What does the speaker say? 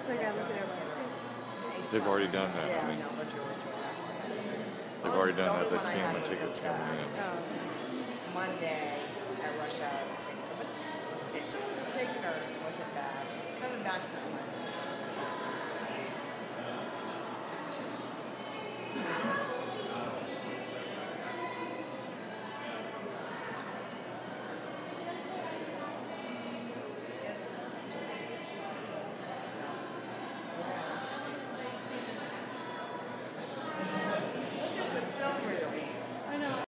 So I gotta look at everyone's tickets. They've already done that. Yeah, I mean, no, but you always do that. they've already done that. The They only one I scan had my was tickets at, coming in. Monday at rush hour, but it wasn't taking her, wasn't bad. Coming back sometimes.